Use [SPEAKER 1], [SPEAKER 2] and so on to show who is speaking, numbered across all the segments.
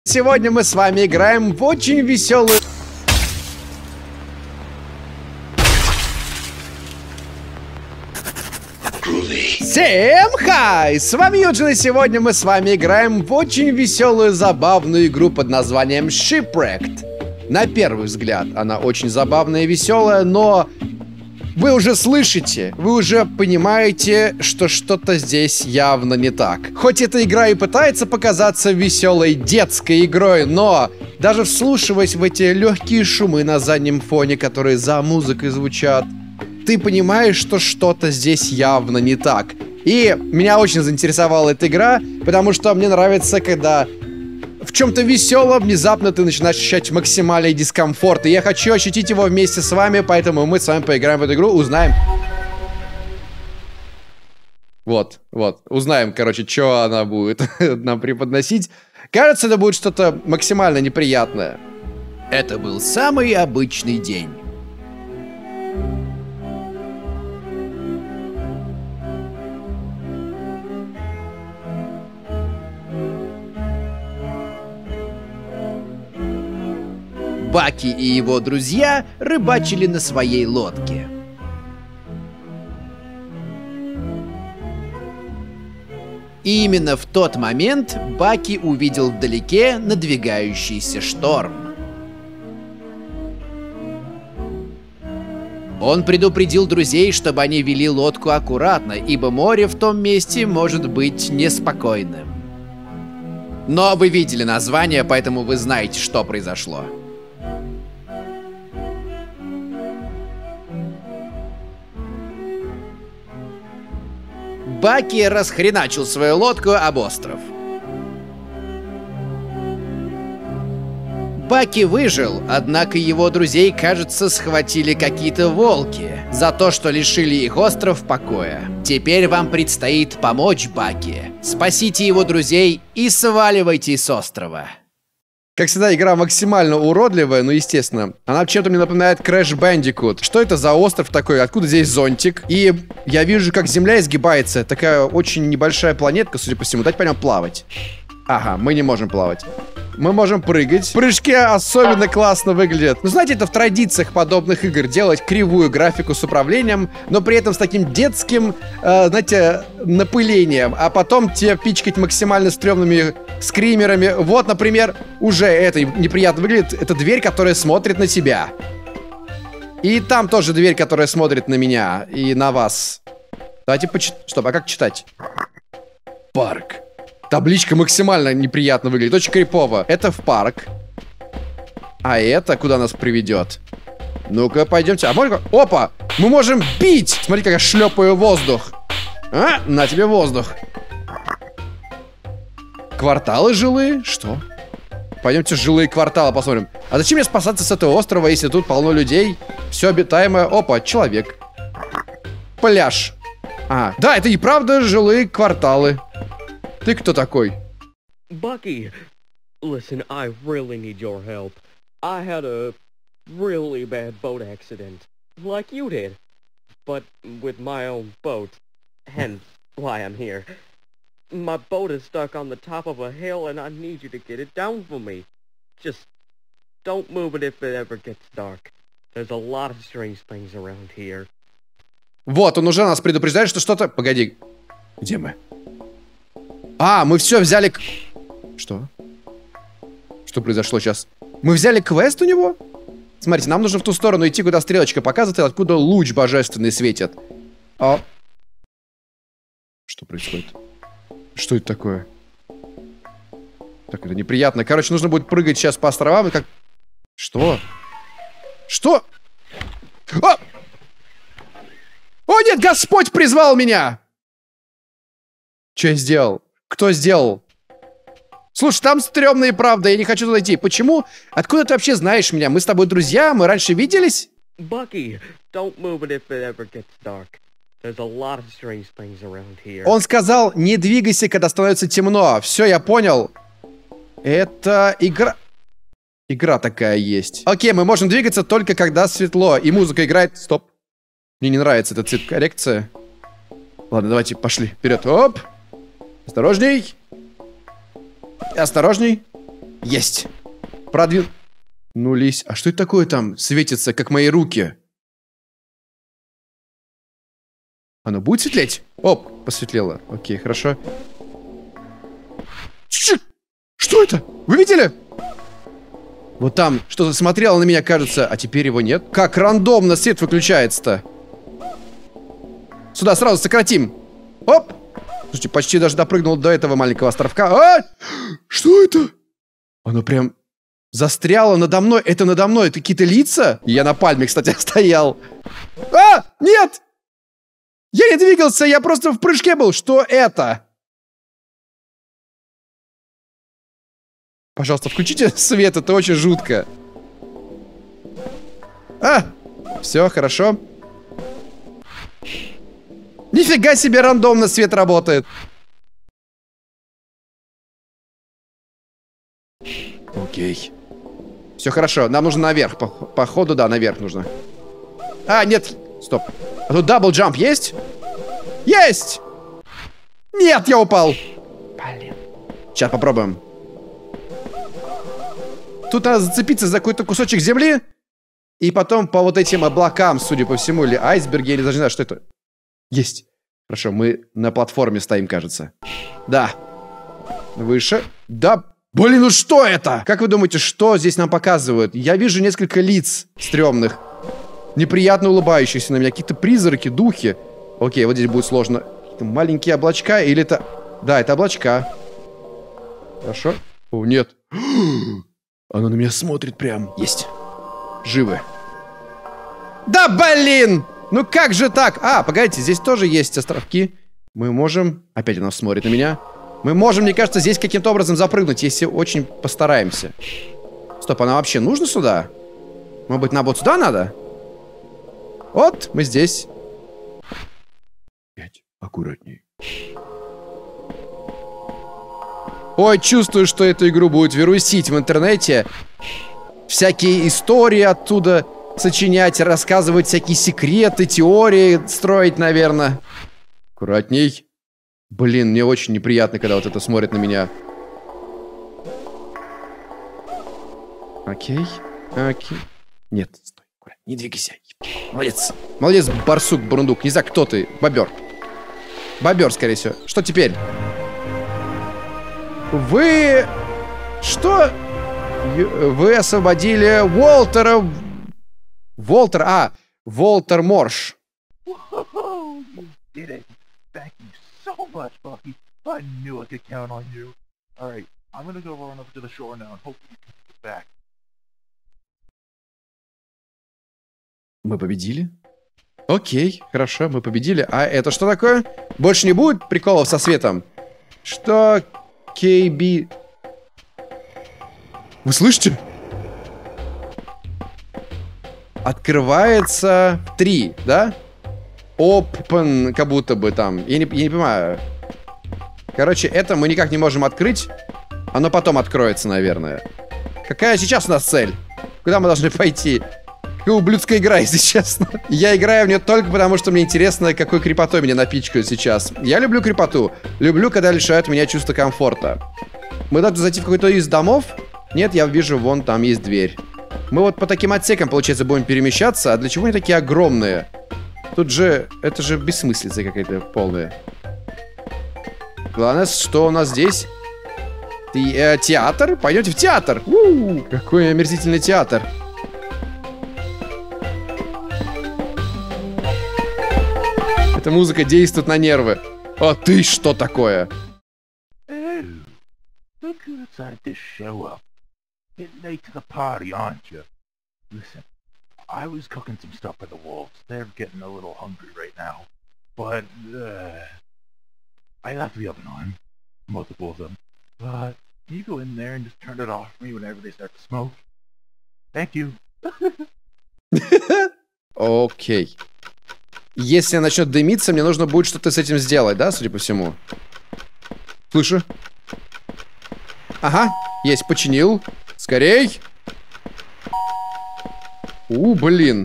[SPEAKER 1] Сегодня мы с вами играем в очень веселую... Всем хай! С вами Юджин, и сегодня мы с вами играем в очень веселую, забавную игру под названием Shipwrecked. На первый взгляд она очень забавная и веселая, но вы уже слышите, вы уже понимаете, что что-то здесь явно не так. Хоть эта игра и пытается показаться веселой детской игрой, но даже вслушиваясь в эти легкие шумы на заднем фоне, которые за музыкой звучат, ты понимаешь, что что-то здесь явно не так. И меня очень заинтересовала эта игра, потому что мне нравится, когда в чем-то веселом внезапно ты начинаешь ощущать максимальный дискомфорт. И я хочу ощутить его вместе с вами, поэтому мы с вами поиграем в эту игру, узнаем. Вот, узнаем, короче, что она будет нам преподносить. Кажется, это будет что-то максимально неприятное. Это был самый обычный день. Баки и его друзья рыбачили на своей лодке. И именно в тот момент Баки увидел вдалеке надвигающийся шторм. Он предупредил друзей, чтобы они вели лодку аккуратно, ибо море в том месте может быть неспокойным. Но вы видели название, поэтому вы знаете, что произошло. Баки расхреначил свою лодку об остров. Баки выжил, однако его друзей, кажется, схватили какие-то волки за то, что лишили их остров покоя. Теперь вам предстоит помочь Баки. Спасите его друзей и сваливайте с острова. Как всегда, игра максимально уродливая, но естественно. Она чем-то мне напоминает Crash Bandicoot. Что это за остров такой? Откуда здесь зонтик? И я вижу, как земля изгибается. Такая очень небольшая планетка, судя по всему. Дайте по нему плавать. Ага, мы не можем плавать. Мы можем прыгать. Прыжки особенно классно выглядят. Ну, знаете, это в традициях подобных игр. Делать кривую графику с управлением, но при этом с таким детским, знаете, напылением. А потом тебе пичкать максимально стрёмными скримерами. Вот, например, уже это неприятно выглядит. Это дверь, которая смотрит на тебя. И там тоже дверь, которая смотрит на меня и на вас. Давайте почитать. Стоп, а как читать? Парк. Табличка максимально неприятно выглядит, очень крипово. Это в парк. А это куда нас приведет? Ну-ка, пойдемте. А можно... Опа! Мы можем бить! Смотри, как я шлепаю воздух. А? На тебе воздух. Кварталы жилые? Что? Пойдемте жилые кварталы посмотрим. А зачем мне спасаться с этого острова, если тут полно людей? Все обитаемое. Опа, человек. Пляж. А, да, это и правда жилые кварталы. Ты кто такой?
[SPEAKER 2] Bucky, listen, I really need your help. I had a really bad boat accident, like you did, but with my own boat, hence why I'm here. My boat is stuck on the top of a hill and I need you to get it down for me. Just don't move it if it ever gets dark. There's a lot of strange things around here.
[SPEAKER 1] Вот, он уже нас предупреждает, что что-то... Погоди, где мы? А, мы все взяли... Что? Что произошло сейчас? Мы взяли квест у него? Смотрите, нам нужно в ту сторону идти, куда стрелочка показывает, и откуда луч божественный светит. А... Что происходит? Что это такое? Так, это неприятно. Короче, нужно будет прыгать сейчас по островам и как... Что? Что? А! О нет, Господь призвал меня! Что я сделал? Кто сделал? Слушай, там стрёмно и правда, я не хочу туда идти. Почему? Откуда ты вообще знаешь меня? Мы с тобой друзья, мы раньше виделись?
[SPEAKER 2] Bucky, don't move it if it ever gets dark. There's a lot of strange things around here.
[SPEAKER 1] Он сказал, не двигайся, когда становится темно. Все, я понял. Это игра... Игра такая есть. Окей, мы можем двигаться только когда светло. И музыка играет... Стоп. Мне не нравится эта цвет коррекция. Ладно, давайте, пошли. Вперед. Оп. Осторожней. Осторожней. Есть. Продвинулись. А что это такое там светится, как мои руки? Оно будет светлеть? Оп, посветлело. Окей, хорошо. Что это? Вы видели? Вот там что-то смотрело на меня, кажется, а теперь его нет. Как рандомно свет выключается-то? Сюда сразу сократим. Оп! Слушайте, почти даже допрыгнул до этого маленького островка. А! Что это? Оно прям застряло надо мной. Это надо мной. Это какие-то лица? Я на пальме, кстати, стоял. А! Нет! Я не двигался, я просто в прыжке был. Что это? Пожалуйста, включите свет, это очень жутко. А! Все, хорошо. Нифига себе, рандомно свет работает. Окей. Все хорошо, нам нужно наверх. Походу, да, наверх нужно. А, нет, стоп. А тут дабл-джамп есть? Есть! Нет, я упал. Блин. Сейчас попробуем. Тут надо зацепиться за какой-то кусочек земли. И потом по вот этим облакам, судя по всему, или айсберги, или даже не знаю, что это. Есть. Хорошо, мы на платформе стоим, кажется. Да. Выше. Да. Блин, ну что это? Как вы думаете, что здесь нам показывают? Я вижу несколько лиц стрёмных. Неприятно улыбающихся на меня. Какие-то призраки, духи. Окей, вот здесь будет сложно. Какие-то маленькие облачка. Или это... Да, это облачка. Хорошо. О, нет. Оно на меня смотрит прям. Есть. Живы. Да, блин! Ну как же так? А, погодите, здесь тоже есть островки. Мы можем... Опять она смотрит на меня. Мы можем, мне кажется, здесь каким-то образом запрыгнуть, если очень постараемся. Стоп, она вообще нужна сюда? Может быть, нам вот сюда надо? Вот, мы здесь. Опять аккуратней. Ой, чувствую, что эту игру будет вирусить в интернете. Всякие истории оттуда сочинять, рассказывать всякие секреты, теории строить, наверное. Аккуратней. Блин, мне очень неприятно, когда вот это смотрит на меня. Окей. Окей. Нет, стой. Не двигайся. Молодец. Молодец, барсук, бурундук. Не знаю, кто ты. Бобер. Бобер, скорее всего. Что теперь? Вы... Что? Вы освободили Уолтера... Волтер, Волтер Морш.
[SPEAKER 3] So much, Bucky. I knew I could count on you. Alright, I'm gonna go run over to the shore now and hope you can get back.
[SPEAKER 1] Мы победили? Окей, хорошо, мы победили. А это что такое? Больше не будет приколов со светом? Что? KB... Вы слышите? Открывается 3, да? Open, как будто бы там. Я не понимаю. Короче, это мы никак не можем открыть. Оно потом откроется, наверное. Какая сейчас у нас цель? Куда мы должны пойти? Какая ублюдская игра, если честно. Я играю в нее только потому, что мне интересно, какой крепотой меня напичкают сейчас. Я люблю крепоту. Люблю, когда лишают меня чувства комфорта. Мы должны зайти в какой-то из домов. Нет, я вижу, вон там есть дверь. Мы вот по таким отсекам, получается, будем перемещаться. А для чего они такие огромные? Тут же... Это же бессмыслица какая-то полная. Главное, что у нас здесь? Театр? Пойдете в театр? Какой омерзительный театр. Эта музыка действует на нервы. А ты что такое?
[SPEAKER 3] Oh, look who decided to show up. Getting late to the party, aren't you? Listen, I was cooking some stuff for the wolves. They're getting a little hungry right now. But, I left the oven on. Multiple of them. But, can you go in there and just turn it off for me whenever they start to smoke? Thank you.
[SPEAKER 1] Окей. Если начнет дымиться, мне нужно будет что-то с этим сделать, да, судя по всему? Слышу. Ага, есть, починил. Скорей. Блин.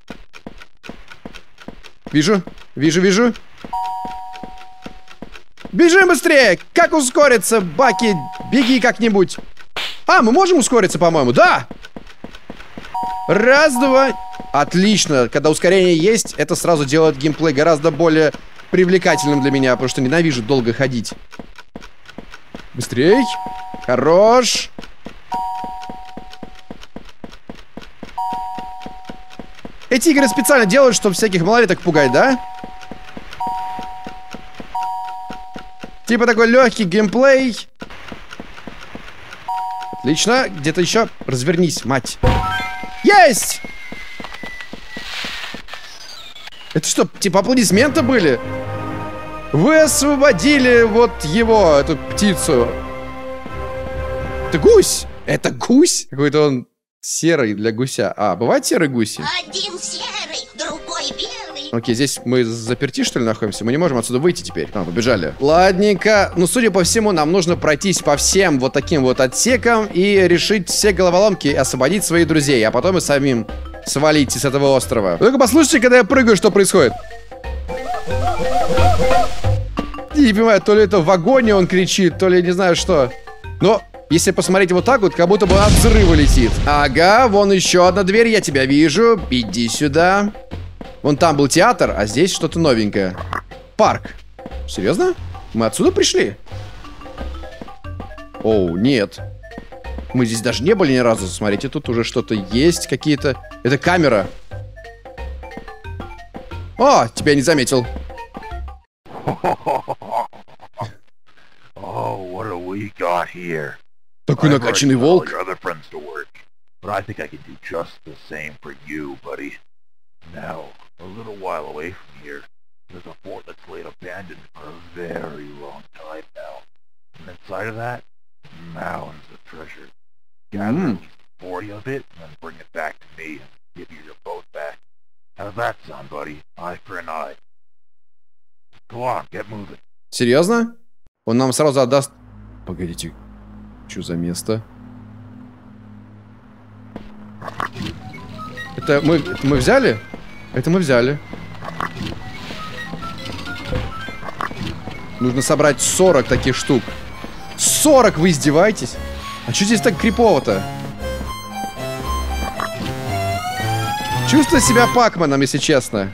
[SPEAKER 1] Вижу, вижу, вижу. Бежим быстрее! Как ускориться, Баки? Беги как-нибудь. А, мы можем ускориться, по-моему? Да! Раз, два. Отлично. Когда ускорение есть, это сразу делает геймплей гораздо более привлекательным для меня, потому что ненавижу долго ходить. Быстрей. Хорош. Эти игры специально делают, чтобы всяких малолеток пугать, да? Типа такой легкий геймплей. Отлично. Где-то еще. Развернись, мать. Есть! Это что, типа аплодисменты были? Вы освободили вот его, эту птицу. Это гусь! Это гусь? Какой-то он серый для гуся. А, бывают серые гуси?
[SPEAKER 4] Один серый, другой белый.
[SPEAKER 1] Окей, здесь мы заперти, что ли, находимся? Мы не можем отсюда выйти теперь. А, побежали. Ладненько. Ну, судя по всему, нам нужно пройтись по всем вот таким вот отсекам и решить все головоломки, освободить своих друзей, а потом и самим свалить с этого острова. Вы только послушайте, когда я прыгаю, что происходит. Я не понимаю, то ли это в вагоне он кричит, то ли не знаю что. Но если посмотреть вот так вот, как будто бы от взрыва летит. Ага, вон еще одна дверь, я тебя вижу. Иди сюда. Вон там был театр, а здесь что-то новенькое. Парк. Серьезно? Мы отсюда пришли? Оу, нет. Мы здесь даже не были ни разу. Смотрите, тут уже что-то есть, какие-то... Это камера. О, тебя не заметил.
[SPEAKER 3] Oh, what do we got here?
[SPEAKER 1] Такой накачанный волк.
[SPEAKER 3] Your other friends to work, but I think I can do just the same for you, buddy. Now, a little while away from here, there's a fort that's laid abandoned for a very long time now. And inside of that, mounds of treasure. Gather at least 40 of it, and then bring it back to me and give you your boat back. How's that sound, buddy? Eye for an eye. Go on, get moving.
[SPEAKER 1] Серьезно? Он нам сразу отдаст... Погодите. Что за место? Это мы взяли? Это мы взяли. Нужно собрать 40 таких штук. 40, вы издеваетесь? А что здесь так крипово-то? Чувствую себя Пакманом, если честно.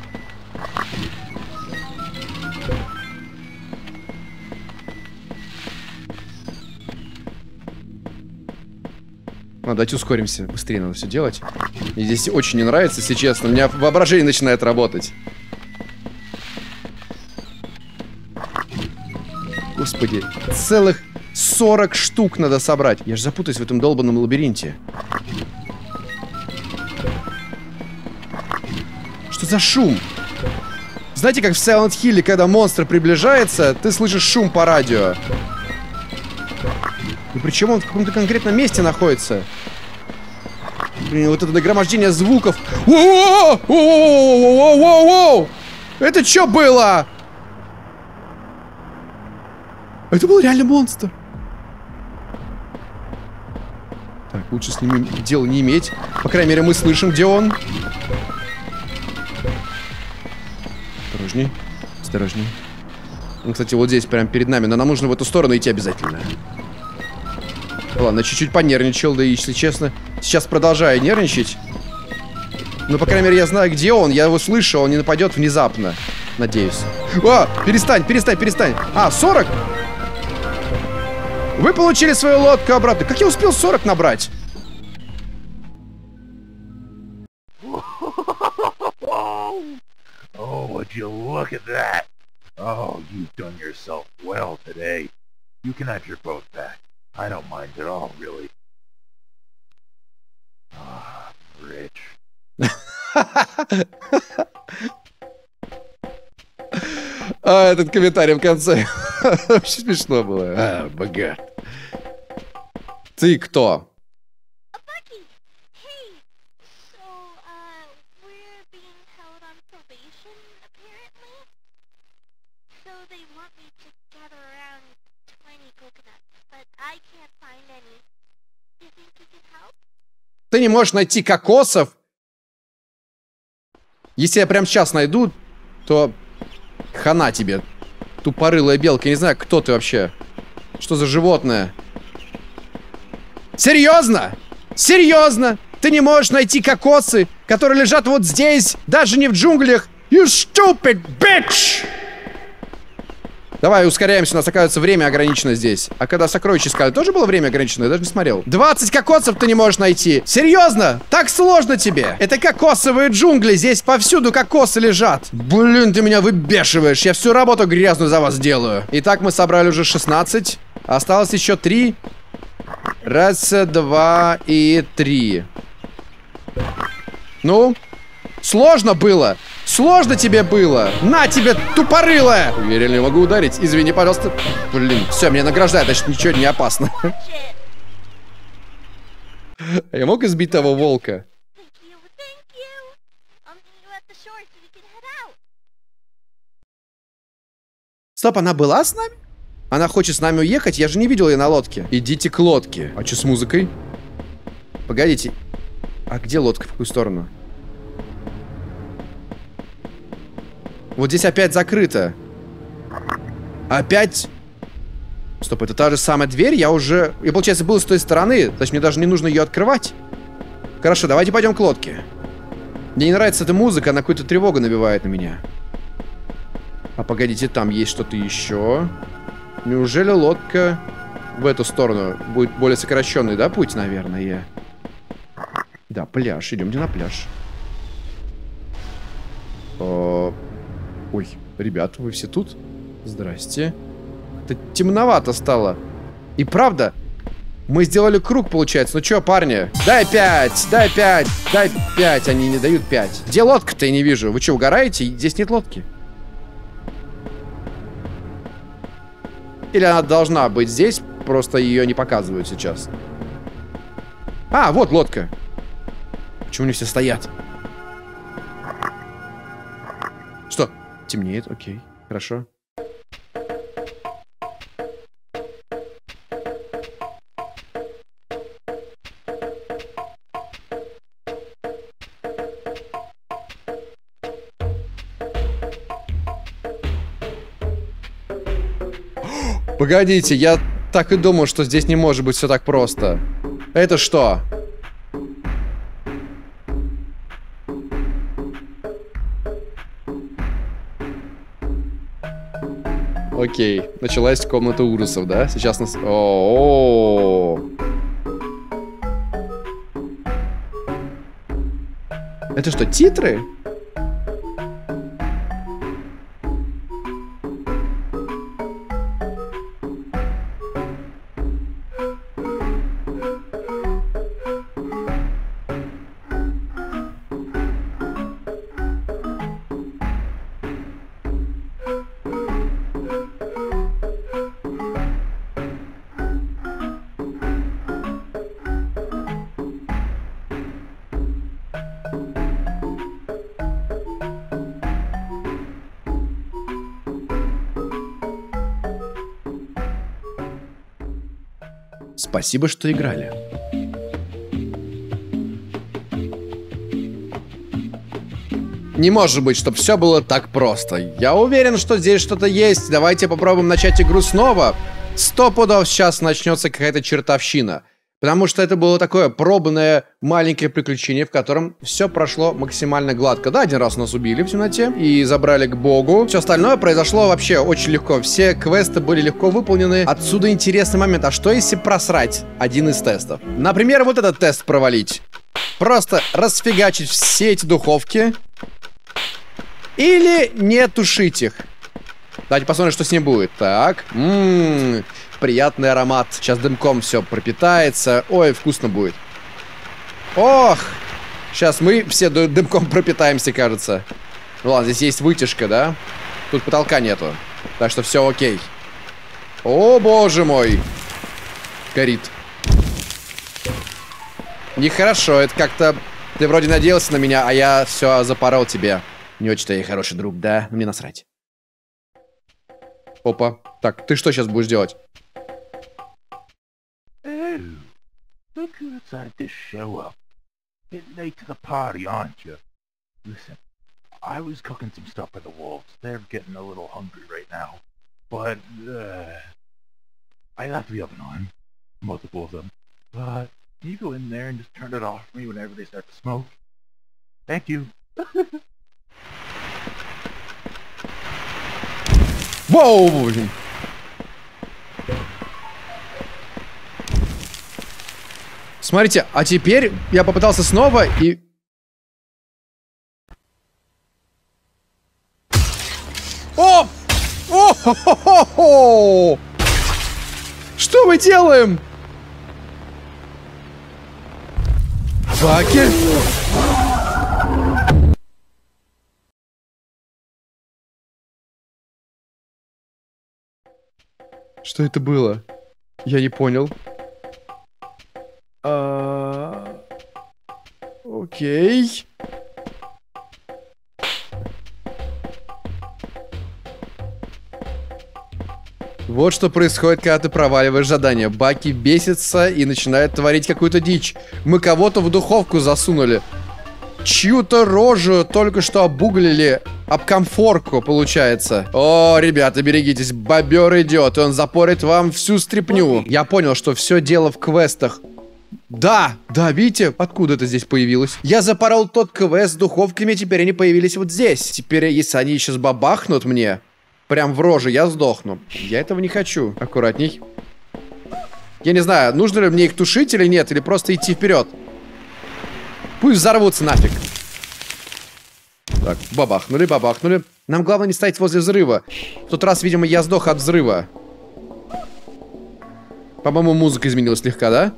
[SPEAKER 1] Давайте ускоримся. Быстрее надо все делать. Мне здесь очень не нравится, если честно. У меня воображение начинает работать. Господи. Целых 40 штук надо собрать. Я же запутаюсь в этом долбанном лабиринте. Что за шум? Знаете, как в Silent Hill, когда монстр приближается, ты слышишь шум по радио. И причем он в каком-то конкретном месте находится. Блин, вот это нагромождение звуков. Воу-воу-воу-воу-воу-воу-воу! Это что было? Это был реально монстр. Так, лучше с ним дела не иметь. По крайней мере, мы слышим, где он. Осторожней. Осторожней. Он, кстати, вот здесь, прямо перед нами. Но нам нужно в эту сторону идти обязательно. Ладно, чуть-чуть понервничал, да и, если честно, сейчас продолжаю нервничать. Ну, по крайней мере, я знаю, где он. Я его слышу, он не нападет внезапно. Надеюсь. О, перестань, перестань, перестань. А, 40? Вы получили свою лодку обратно. Как я успел 40 набрать?
[SPEAKER 3] Oh, would you look at that? Oh, you've done yourself well today. You can have your boat back. I don't mind at all, really. Ah, rich.
[SPEAKER 1] А, этот комментарий в конце. Очень смешно было. А, богат. Ты кто?
[SPEAKER 4] Bucky, hey. So, we're being held on probation, apparently. So they want me to gather around 20 coconuts, but I can't find any. You think you can help?
[SPEAKER 1] Ты не можешь найти кокосов? Если я прямо сейчас найду, то хана тебе. Тупорылая белка, я не знаю, кто ты вообще. Что за животное? Серьезно? Серьезно? Ты не можешь найти кокосы, которые лежат вот здесь, даже не в джунглях? You stupid bitch! Давай, ускоряемся, у нас, оказывается, время ограничено здесь. А когда сокровища искали, тоже было время ограничено? Я даже не смотрел. 20 кокосов ты не можешь найти. Серьезно? Так сложно тебе? Это кокосовые джунгли, здесь повсюду кокосы лежат. Блин, ты меня выбешиваешь. Я всю работу грязную за вас делаю. Итак, мы собрали уже 16. Осталось еще 3. Раз, 2 и 3. Ну? Сложно было? Сложно тебе было? На тебе, тупорылая! Я реально не могу ударить. Извини, пожалуйста. Блин, все, меня награждают, значит, ничего не опасно. Я мог избить того волка? Стоп, она была с нами? Она хочет с нами уехать? Я же не видел ее на лодке. Идите к лодке. А что с музыкой? Погодите. А где лодка? В какую сторону? Вот здесь опять закрыто. Опять? Стоп, это та же самая дверь? Я уже... Я, получается, был с той стороны. Значит, мне даже не нужно ее открывать. Хорошо, давайте пойдем к лодке. Мне не нравится эта музыка, она какую-то тревогу набивает на меня. А погодите, там есть что-то еще. Неужели лодка в эту сторону будет более сокращенный, да, путь, наверное? Да, пляж. Идемте на пляж. Ой, ребята, вы все тут? Здрасте. Это темновато стало. И правда, мы сделали круг, получается. Ну чё, парни? Дай 5, дай 5, дай 5. Они не дают 5. Где лодка-то, я не вижу. Вы что, угораете? Здесь нет лодки. Или она должна быть здесь, просто ее не показывают сейчас. А, вот лодка. Почему они все стоят? Что? Темнеет, окей, хорошо. Погодите, я так и думал, что здесь не может быть все так просто. Это что? Окей, началась комната ужасов, да? Сейчас нас... О-о-о. Это что, титры? Спасибо, что играли. Не может быть, чтобы все было так просто. Я уверен, что здесь что-то есть. Давайте попробуем начать игру снова. 100 пудов сейчас начнется какая-то чертовщина. Потому что это было такое пробное маленькое приключение, в котором все прошло максимально гладко. Да, один раз нас убили в темноте и забрали к богу. Все остальное произошло вообще очень легко. Все квесты были легко выполнены. Отсюда интересный момент. А что если просрать один из тестов? Например, вот этот тест провалить. Просто расфигачить все эти духовки. Или не тушить их. Давайте посмотрим, что с ним будет. Так. Приятный аромат. Сейчас дымком все пропитается. Ой, вкусно будет. Ох! Сейчас мы все дымком пропитаемся, кажется. Ну ладно, здесь есть вытяжка, да? Тут потолка нету. Так что все окей. О, боже мой. Горит. Нехорошо. Это как-то... Ты вроде надеялся на меня, а я все запорол тебе. Не очень-то я хороший друг, да? Мне насрать. Опа. Так, ты что сейчас будешь делать?
[SPEAKER 3] Look who decided to show up. Getting late to the party, aren't you? Listen, I was cooking some stuff for the wolves. They're getting a little hungry right now. but I left the oven on, multiple of them. But can you go in there and just turn it off for me whenever they start to smoke? Thank you.
[SPEAKER 5] Воу! Смотрите, а теперь я попытался снова и... О! О-хо-хо-хо-хо! Что мы делаем? Баки? Что это было? Я не понял. Окей. Вот что происходит, когда ты проваливаешь задание. Баки бесится и начинает творить какую-то дичь. Мы кого-то в духовку засунули. Чью-то рожу только что обуглили об комфорку, получается. О, ребята, берегитесь, бобер идет, и он запорит вам всю стряпню. Я понял, что все дело в квестах. Да, видите, откуда это здесь появилось? Я запорол тот квест с духовками, теперь они появились вот здесь. Теперь, если они сейчас бабахнут мне прям в рожу, я сдохну. Я этого не хочу. Аккуратней. Я не знаю, нужно ли мне их тушить или нет, или просто идти вперед. Пусть взорвутся нафиг. Так, бабахнули. Нам главное не стоять возле взрыва. В тот раз, видимо, я сдох от взрыва. По-моему, музыка изменилась слегка, да?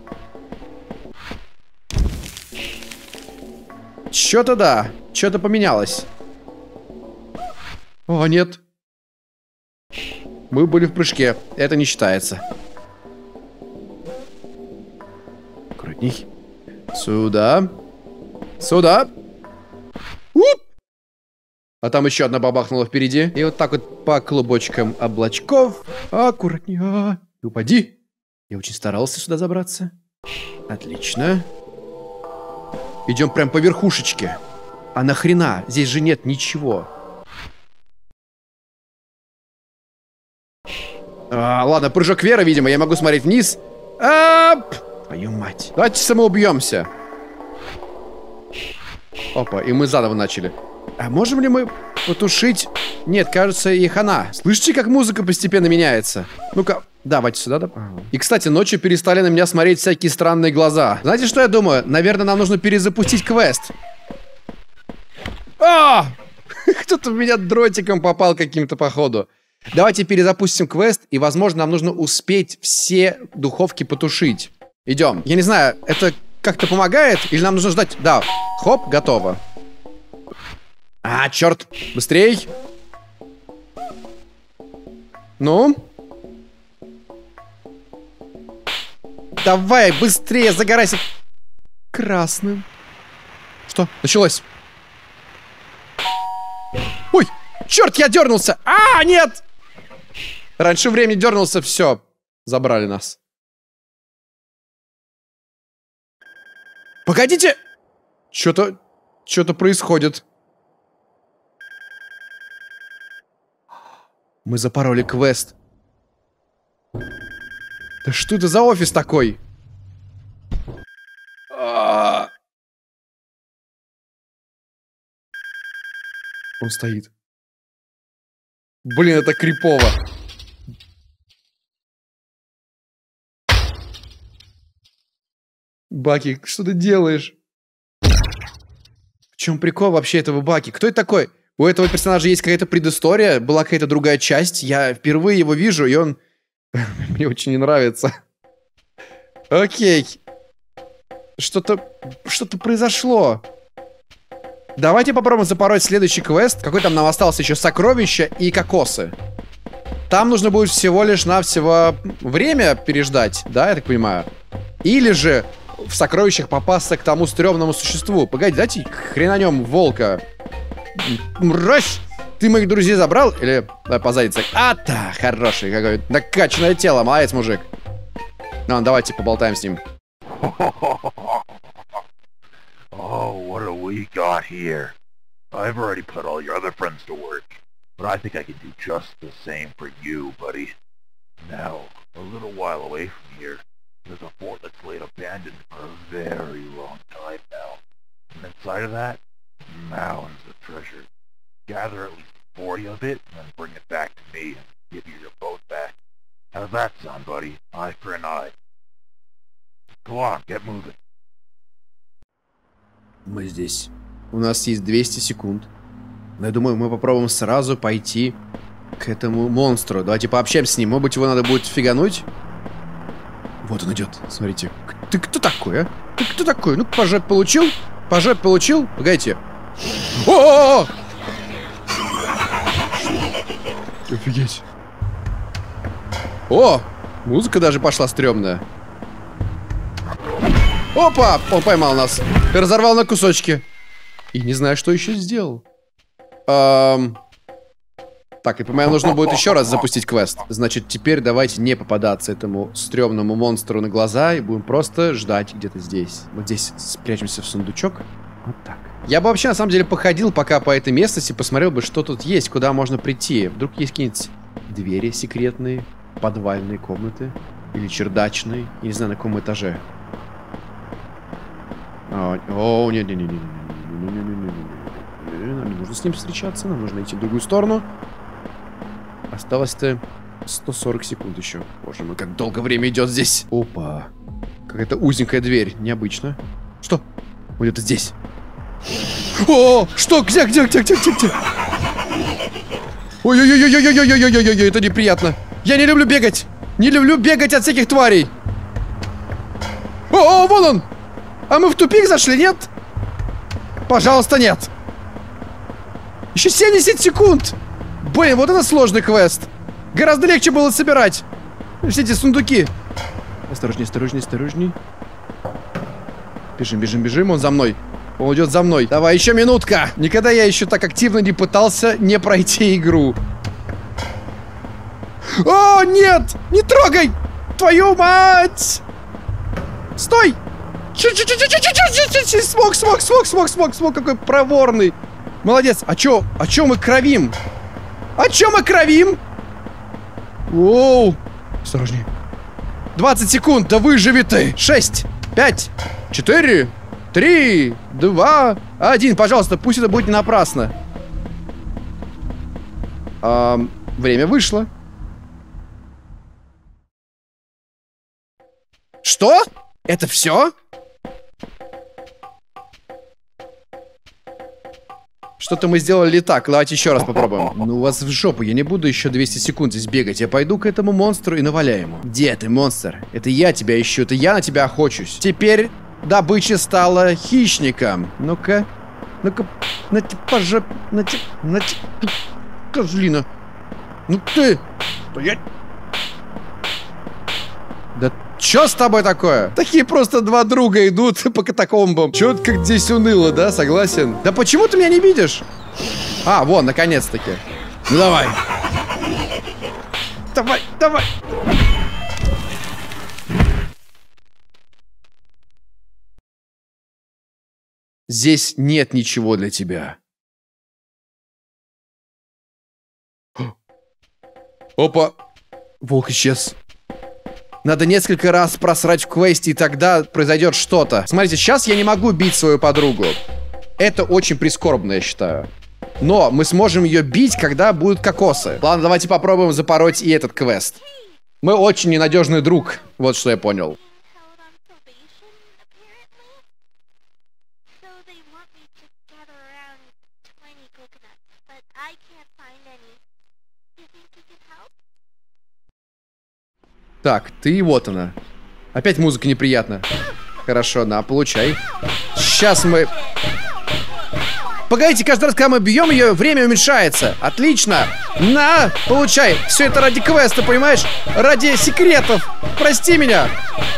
[SPEAKER 5] Чё-то да. Чё-то поменялось. О, нет. Мы были в прыжке. Это не считается. Аккуратней. Сюда. Уп! А там еще одна бабахнула впереди. И вот так вот по клубочкам облачков. Аккуратнее. И упади. Я очень старался сюда забраться. Отлично. Идем прям по верхушечке. А нахрена? Здесь же нет ничего. Ладно, прыжок веры, видимо. Я могу смотреть вниз. Твою мать. Давайте самоубьемся. Опа, и мы заново начали. А можем ли мы потушить? Нет, кажется, и хана. Слышите, как музыка постепенно меняется? Ну-ка, давайте сюда, да? И, кстати, ночью перестали на меня смотреть всякие странные глаза. Знаете, что я думаю? Наверное, нам нужно перезапустить квест. Кто-то в меня дротиком попал каким-то, походу. Давайте перезапустим квест, и, возможно, нам нужно успеть все духовки потушить. Идем. Я не знаю, это как-то помогает? Или нам нужно ждать? Да. Хоп, готово. Черт. Быстрей. Ну? Давай, быстрее, загорайся. Красным. Что? Началось. Ой, черт, я дернулся. Нет. Раньше времени дернулся, все. Забрали нас. Погодите. Что-то происходит. Мы запороли квест. Да что это за офис такой? Он стоит. Блин, это крипово. Баки, что ты делаешь? В чем прикол вообще этого Баки? Кто это такой? У этого персонажа есть какая-то предыстория, была какая-то другая часть. Я впервые его вижу, и он мне очень не нравится. Окей. Что-то произошло. Давайте попробуем запороть следующий квест. Какой там нам остался еще? Сокровища и кокосы. Там нужно будет всего лишь навсего время переждать, да, я так понимаю? Или же в сокровищах попасться к тому стрёмному существу. Погоди, дайте хренанем волка. Мразь! Ты моих друзей забрал? Или позадиться? Да, хороший какой. Накачанное тело, молодец, мужик. Ну, давайте поболтаем с ним.
[SPEAKER 3] Oh, what do we got here? I've already put all your other friends to work. but I think I can do just the same for you, buddy. Now, a little while away from here, there's a fort that's laid abandoned for a very long time now. And inside of that, mounds of treasure. Gather at least 40 of it, and then bring it back to me and give you your boat back. How's that sound, buddy? Eye for an eye. Go on, get moving.
[SPEAKER 5] Мы здесь. У нас есть 200 секунд. Но я думаю, мы попробуем сразу пойти к этому монстру. Давайте пообщаемся с ним. Может быть, его надо будет фигануть? Вот он идет. Смотрите. Ты кто такой, а? Ты кто такой? Ну, по жопе получил? По жопе получил? Погодите. О! Офигеть. О! Музыка даже пошла стрёмная. Опа! Он поймал нас. Разорвал на кусочки. И не знаю, что еще сделал. Так, я понимаю, нужно будет еще раз запустить квест. Значит, теперь давайте не попадаться этому стрёмному монстру на глаза и будем просто ждать где-то здесь. Вот здесь спрячемся в сундучок. Вот так. Я бы вообще, на самом деле, походил пока по этой местности, посмотрел бы, что тут есть, куда можно прийти. Вдруг есть какие-нибудь двери секретные, подвальные комнаты или чердачные. Я не знаю, на каком этаже. О, не-не-не-не-не-не-не-не-не-не-не. Нам не нужно с ним встречаться, нам нужно идти в другую сторону. Осталось-то 140 секунд еще. Боже мой, как долго время идет здесь. Опа. Какая-то узенькая дверь. Необычно. Что? Он где-то здесь. О, что? Где? Ой-ой-ой-ой-ой-ой-ой-ой-ой-ой-ой-ой-ой, это неприятно. Я не люблю бегать. Не люблю бегать от всяких тварей. О, вон он. А мы в тупик зашли, нет? Пожалуйста, нет. Еще 70 секунд. Блин, вот это сложный квест. Гораздо легче было собирать все эти сундуки. Осторожней, осторожней, осторожней. Бежим, бежим, бежим. Он за мной. Он идет за мной. Давай, еще минутка. Никогда я еще так активно не пытался не пройти игру. О, нет! Не трогай! Твою мать! Стой! Смог, какой проворный. Молодец. А чё мы кровим? Оу. Осторожнее. 20 секунд, да выживи ты. 6, 5, 4, 3, 2, 1. Пожалуйста, пусть это будет не напрасно. Время вышло. Что? Это все? Что-то мы сделали так. Давайте еще раз попробуем. Ну, у вас в жопу. Я не буду еще 200 секунд здесь бегать. Я пойду к этому монстру и наваляю ему. Где ты, монстр? Это я тебя ищу. Это я на тебя охочусь. Теперь добыча стала хищником. Ну-ка. Ну-ка. На тебе по жопе. На тебе. Козлина. Ну ты. Стоять. Да чё с тобой такое? Такие просто два друга идут по катакомбам. Чё ты как здесь уныло, да? Согласен? Да почему ты меня не видишь? А, вон, наконец-таки. Ну давай. Давай. Здесь нет ничего для тебя. Опа. Волк исчез. Надо несколько раз просрать в квесте, и тогда произойдет что-то. Смотрите, сейчас я не могу бить свою подругу. Это очень прискорбно, я считаю. Но мы сможем ее бить, когда будут кокосы. Ладно, давайте попробуем запороть и этот квест. Мы очень ненадежный друг. Вот что я понял. Так, ты вот она. Опять музыка неприятна. Хорошо, на, получай. Сейчас мы... Погодите, каждый раз, когда мы бьем ее, время уменьшается. Отлично. На, получай. Все это ради квеста, понимаешь? Ради секретов. Прости меня.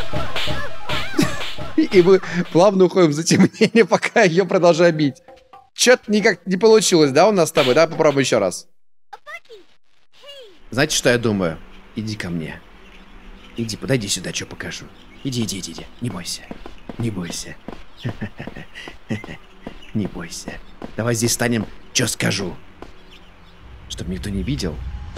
[SPEAKER 5] И мы плавно уходим в затемнение, пока ее продолжаю бить. Что-то никак не получилось, да, у нас с тобой? Да, попробуй еще раз. Знаете, что я думаю? Иди ко мне. Иди, подойди сюда, что покажу. Иди. Не бойся. Не бойся. Давай здесь станем, что скажу. Чтоб никто не видел.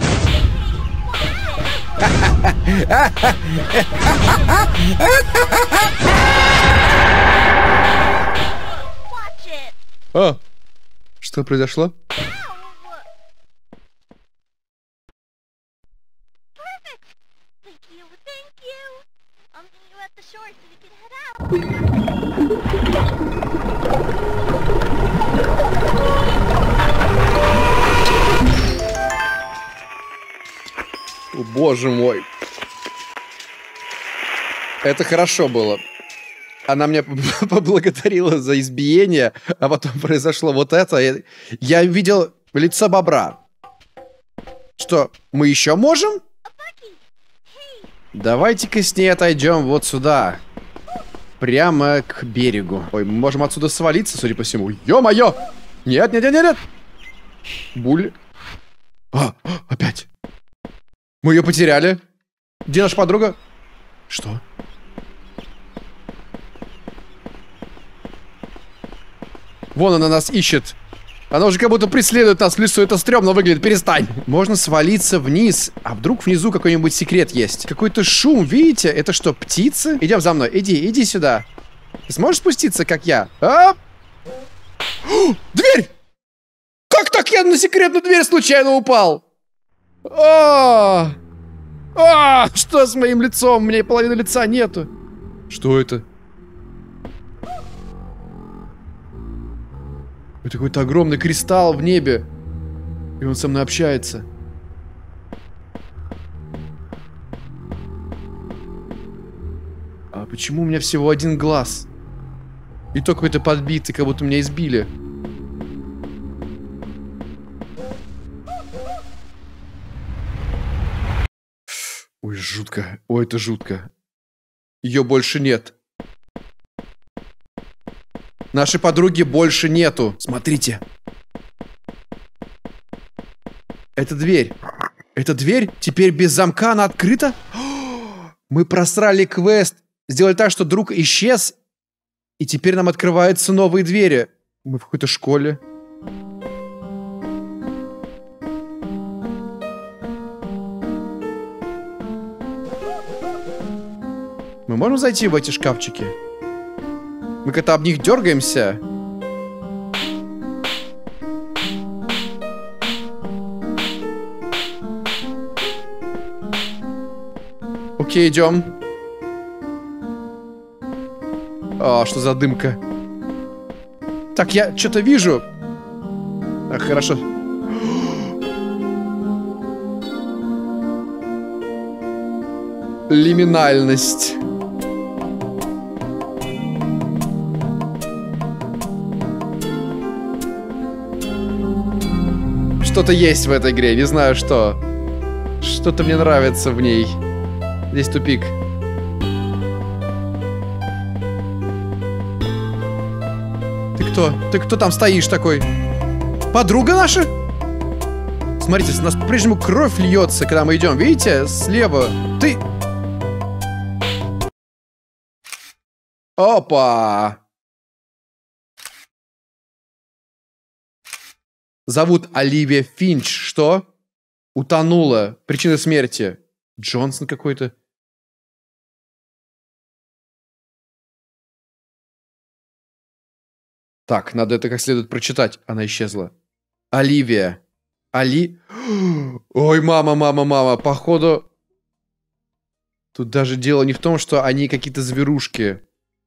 [SPEAKER 4] Watch it.
[SPEAKER 5] А, что произошло?
[SPEAKER 4] Perfect. Thank you. Thank you. I'll meet you at the shore so we can head out.
[SPEAKER 5] О, боже мой. Это хорошо было. Она меня поблагодарила за избиение, а потом произошло вот это. Я видел лицо бобра. Что, мы еще можем? Давайте-ка с ней отойдем вот сюда. Прямо к берегу. Ой, мы можем отсюда свалиться, судя по всему. Ё-моё! Нет, нет, нет, нет, нет! Буль. Опять. Мы ее потеряли. Где наша подруга? Что? Вон она нас ищет. Она уже как будто преследует нас в лесу. Это стрёмно выглядит. Перестань. Можно свалиться вниз. А вдруг внизу какой-нибудь секрет есть? Какой-то шум, видите? Это что, птицы? Идем за мной. Иди сюда. Ты сможешь спуститься, как я? Дверь! Как так я на секретную дверь случайно упал? Что с моим лицом? У меня половины лица нету. Что это? Это какой-то огромный кристалл в небе. И он со мной общается. А почему у меня всего один глаз? И то какой-то подбитый, как будто меня избили. Ой, жутко. Ой, это жутко. Ее больше нет. Нашей подруги больше нету. Смотрите. Это дверь. Эта дверь теперь без замка, она открыта. Мы просрали квест. Сделали так, что друг исчез. И теперь нам открываются новые двери. Мы в какой-то школе. Мы можем зайти в эти шкафчики? Мы как-то об них дергаемся. Окей, идем. Что за дымка? Так, я что-то вижу. Хорошо. Лиминальность. Что-то есть в этой игре, не знаю что. Что-то мне нравится в ней. Здесь тупик. Ты кто? Ты кто там стоишь такой? Подруга наша? Смотрите, у нас по-прежнему кровь льется, когда мы идем. Видите? Слева. Ты... Опа! Зовут Оливия Финч. Что? Утонула. Причина смерти. Джонсон какой-то. Так, надо это как следует прочитать. Она исчезла. Оливия. Ой, мама. Походу... Тут даже дело не в том, что они какие-то зверушки.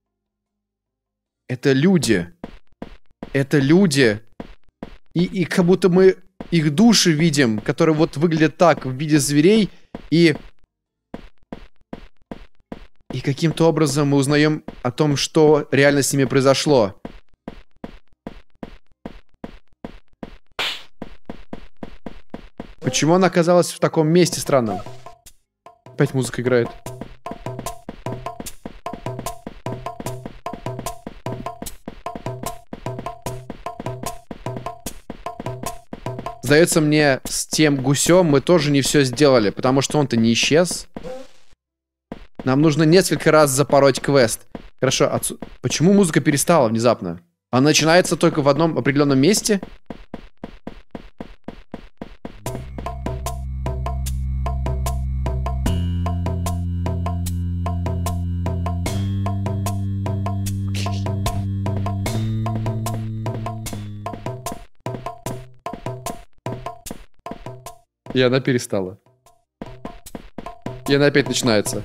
[SPEAKER 5] Это люди. Это люди. И как будто мы их души видим, которые вот выглядят так, в виде зверей. И каким-то образом мы узнаем о том, что реально с ними произошло. Почему она оказалась в таком месте странном? Опять музыка играет. Сдается мне, с тем гусем мы тоже не все сделали, потому что он-то не исчез. Нам нужно несколько раз запороть квест. Хорошо, почему музыка перестала внезапно? Она начинается только в одном определенном месте? И она перестала. И она опять начинается.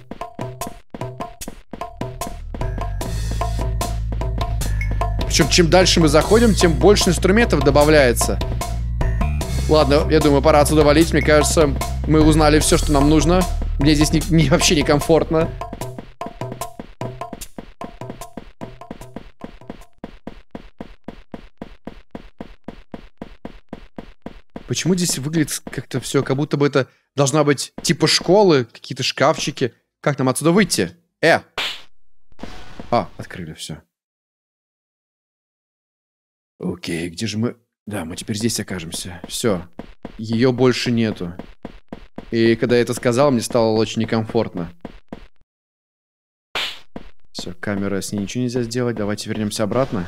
[SPEAKER 5] Причем, чем дальше мы заходим, тем больше инструментов добавляется. Ладно, я думаю, пора отсюда валить. Мне кажется, мы узнали все, что нам нужно. Мне здесь вообще некомфортно. Почему здесь выглядит как-то все, как будто бы это должна быть типа школы, какие-то шкафчики. Как нам отсюда выйти? Открыли все. Окей, где же мы? Да, мы теперь здесь окажемся. Все. Ее больше нету. И когда я это сказал, мне стало очень некомфортно. Все, камера, с ней ничего нельзя сделать. Давайте вернемся обратно.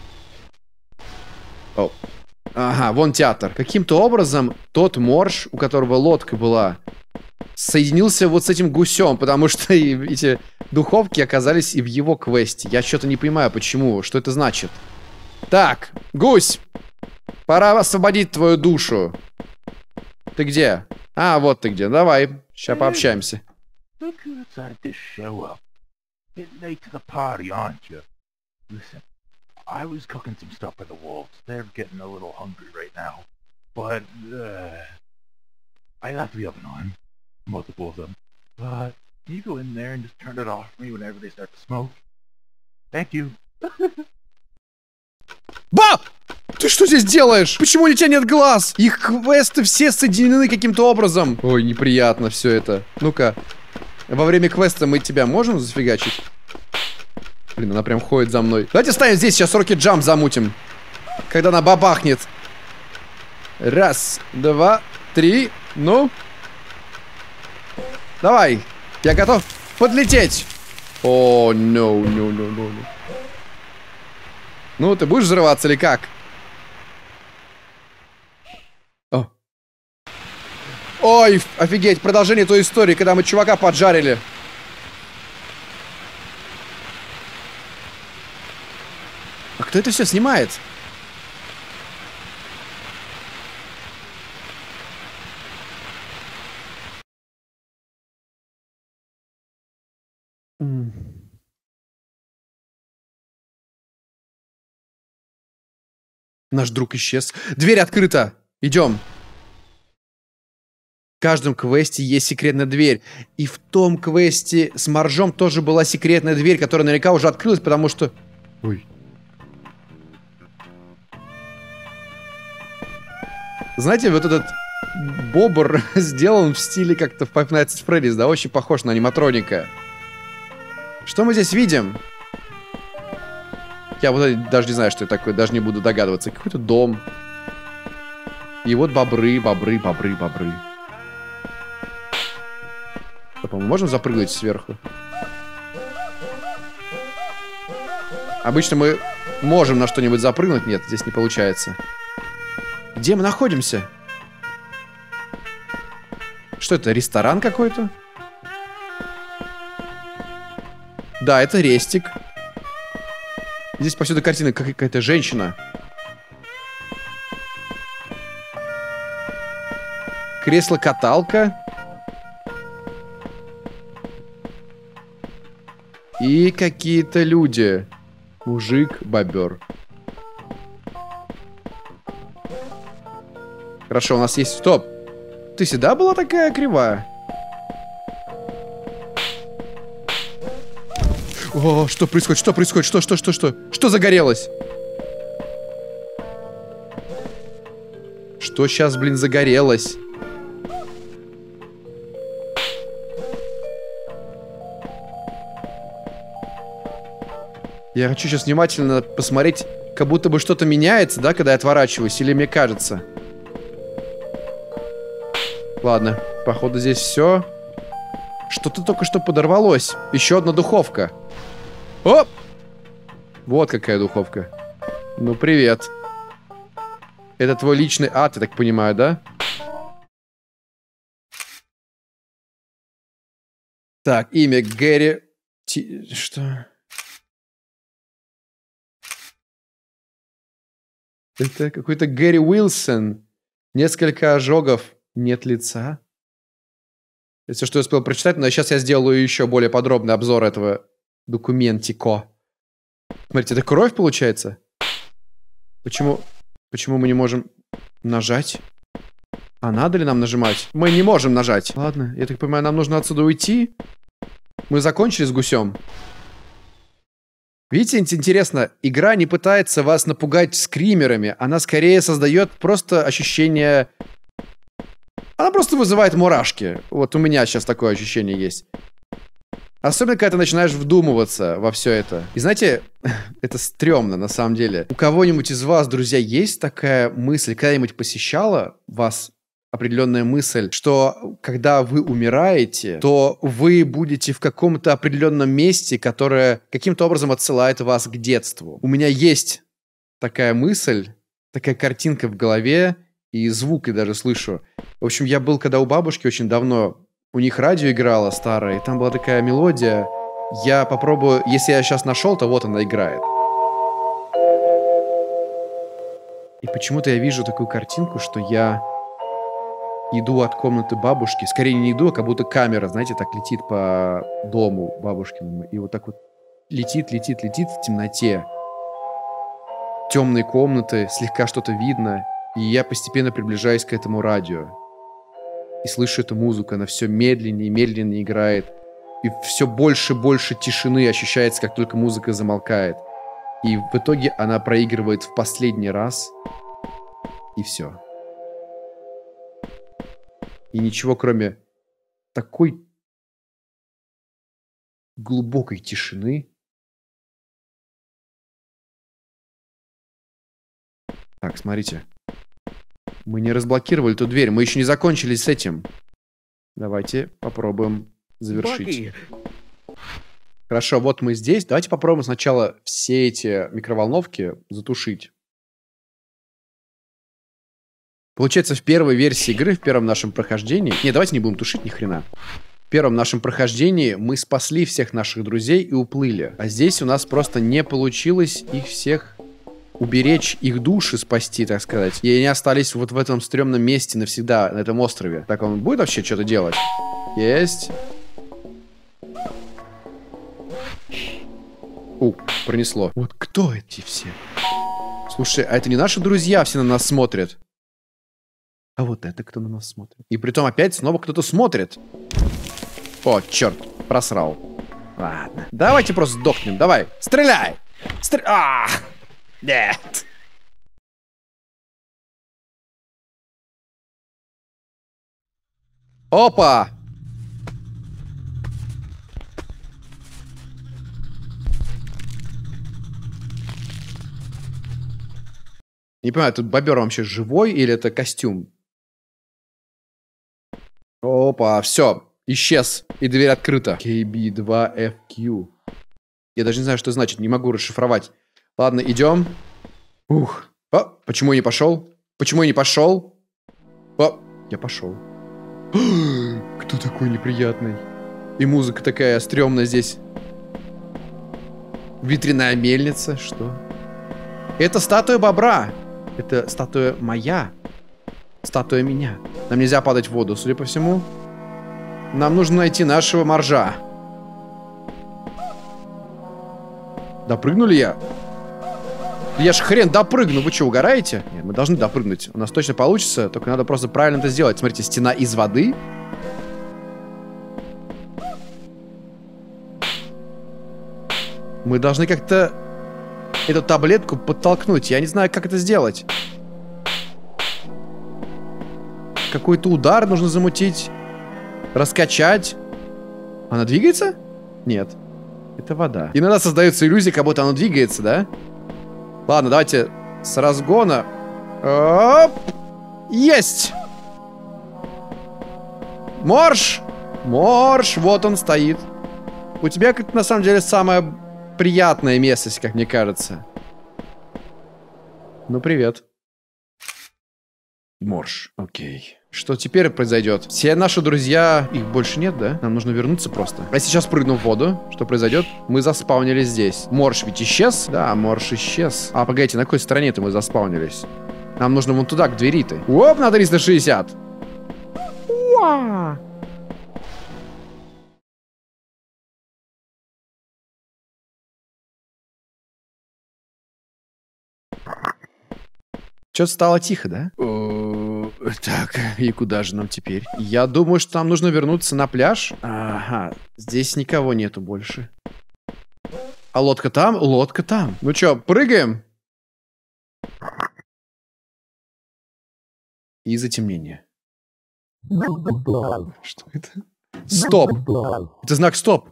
[SPEAKER 5] О. Ага, вон театр. Каким-то образом тот морж, у которого лодка была, соединился вот с этим гусем, потому что эти духовки оказались и в его квесте. Я что-то не понимаю, почему. Что это значит? Так, гусь, пора освободить твою душу. Ты где? А, вот ты где. Давай, сейчас пообщаемся.
[SPEAKER 3] Look who decided to show up. Getting late to the party, aren't you? Listen, I was cooking some stuff for the wolves. They're getting a little hungry right now. But, I left the oven on. Multiple of them. But, can you go in there and just turn it off for me whenever they start to smoke? Thank you.
[SPEAKER 5] Баб! Ты что здесь делаешь? Почему у тебя нет глаз? Их квесты все соединены каким-то образом. Ой, неприятно все это. Ну-ка. Во время квеста мы тебя можем зафигачить? Блин, она прям ходит за мной. Давайте ставим здесь, сейчас Rocket Jump замутим. Когда она бабахнет. Раз, два, три. Ну. Давай. Я готов подлететь. О, no. Ну, ты будешь взрываться или как? О. Ой, офигеть, продолжение той истории, когда мы чувака поджарили. А кто это все снимает? Наш друг исчез. Дверь открыта. Идем. В каждом квесте есть секретная дверь. И в том квесте с моржом тоже была секретная дверь, которая наверняка уже открылась, потому что... Ой. Знаете, вот этот бобр сделан в стиле как-то Five Nights at Freddy's, да? Очень похож на аниматроника. Что мы здесь видим? Я вот даже не знаю, что это такое, даже не буду догадываться. Какой-то дом. И вот бобры. Мы можем запрыгнуть сверху? Обычно мы можем на что-нибудь запрыгнуть. Нет, здесь не получается. Где мы находимся? Что это, ресторан какой-то? Да, это рестик. Здесь повсюду картина, как какая-то женщина. Кресло-каталка. И какие-то люди. Мужик, бобер. Хорошо, у нас есть... Стоп! Ты всегда была такая кривая? О, что происходит? Что происходит? Что загорелось? Что сейчас, блин, загорелось? Я хочу сейчас внимательно посмотреть, как будто бы что-то меняется, да, когда я отворачиваюсь, или мне кажется? Ладно, походу здесь все. Что-то только что подорвалось. Еще одна духовка. Оп! Вот какая духовка. Ну, привет. Это твой личный ад, я так понимаю, да? Так, имя Гэри... Что? Это какой-то Гэри Уилсон. Несколько ожогов Нет лица. Это все, что я успел прочитать, но сейчас я сделаю еще более подробный обзор этого документико. Смотрите, это кровь получается? Почему мы не можем нажать? А надо ли нам нажимать? Мы не можем нажать. Ладно, я так понимаю, нам нужно отсюда уйти. Мы закончили с гусем. Видите, интересно, игра не пытается вас напугать скримерами. Она скорее создает просто ощущение... Она просто вызывает мурашки. Вот у меня сейчас такое ощущение есть. Особенно, когда ты начинаешь вдумываться во все это. И знаете, это стрёмно на самом деле. У кого-нибудь из вас, друзья, есть такая мысль, когда-нибудь посещала вас определенная мысль, что когда вы умираете, то вы будете в каком-то определенном месте, которое каким-то образом отсылает вас к детству. У меня есть такая мысль, такая картинка в голове, и звук я даже слышу. В общем, я был когда у бабушки очень давно, у них радио играло старое, и там была такая мелодия. Я попробую, если я сейчас нашел, то вот она играет. И почему-то я вижу такую картинку, что я иду от комнаты бабушки. Скорее не иду, а как будто камера, знаете, так летит по дому бабушкиному. И вот так вот летит в темноте. Темные комнаты, слегка что-то видно. И я постепенно приближаюсь к этому радио. И слышу эту музыку, она все медленнее и медленнее играет. И все больше и больше тишины ощущается, как только музыка замолкает. И в итоге она проигрывает в последний раз. И все. И ничего, кроме такой глубокой тишины. Так, смотрите. Мы не разблокировали эту дверь. Мы еще не закончили с этим. Давайте попробуем завершить. Хорошо, вот мы здесь. Давайте попробуем сначала все эти микроволновки затушить. Получается, в первой версии игры, в первом нашем прохождении... Не, давайте не будем тушить ни хрена. В первом нашем прохождении мы спасли всех наших друзей и уплыли. А здесь у нас просто не получилось их всех уберечь, их души спасти, так сказать. И они остались вот в этом стрёмном месте навсегда, на этом острове. Так, он будет вообще что-то делать? Есть. Пронесло. Вот кто эти все? Слушай, а это не наши друзья все на нас смотрят? А вот это кто на нас смотрит? И притом опять снова кто-то смотрит. О, черт, просрал. Ладно. Давайте просто сдохнем. Давай, стреляй! Нет. Опа! Не понимаю, тут бобер вообще живой или это костюм? Опа, все, исчез. И дверь открыта. KB2FQ. Я даже не знаю, что значит, не могу расшифровать. Ладно, идем. Ух. О, почему я не пошел? Почему я не пошел? О, я пошел. Кто такой неприятный? И музыка такая стрёмная здесь. Ветряная мельница, что? Это статуя бобра. Это статуя моя. Статуя меня. Нам нельзя падать в воду, судя по всему. Нам нужно найти нашего моржа. Допрыгну ли я? Я ж хрен допрыгну. Вы что, угораете? Нет, мы должны допрыгнуть. У нас точно получится. Только надо просто правильно это сделать. Смотрите, стена из воды. Мы должны как-то эту таблетку подтолкнуть. Я не знаю, как это сделать. Какой-то удар нужно замутить. Раскачать. Она двигается? Нет. Это вода. Иногда создается иллюзия, как будто она двигается, да? Ладно, давайте с разгона. Оп! Есть! Морж! Морж! Вот он стоит. У тебя, как на самом деле, самая приятная местность, как мне кажется. Ну, привет. Морж. Окей. Что теперь произойдет? Все наши друзья... Их больше нет, да? Нам нужно вернуться просто. А сейчас прыгну в воду. Что произойдет? Мы заспаунились здесь. Морж ведь исчез? Да, Морж исчез. А, погодите, на какой стороне-то мы заспаунились? Нам нужно вон туда, к двери-то. Оп, на 360. Мама! Что-то стало тихо, да? Так, и куда же нам теперь? Я думаю, что нам нужно вернуться на пляж. Ага, здесь никого нету больше. А лодка там? Лодка там. Ну чё, прыгаем? И затемнение. Что это? Стоп! Это знак стоп.